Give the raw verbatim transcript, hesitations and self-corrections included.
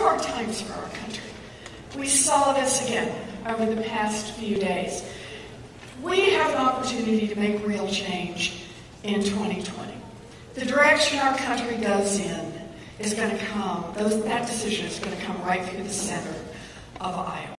hard times for our country. We saw this again over the past few days. We have an opportunity to make real change in twenty twenty. The direction our country goes in is going to come, those, that decision is going to come right through the center of Iowa.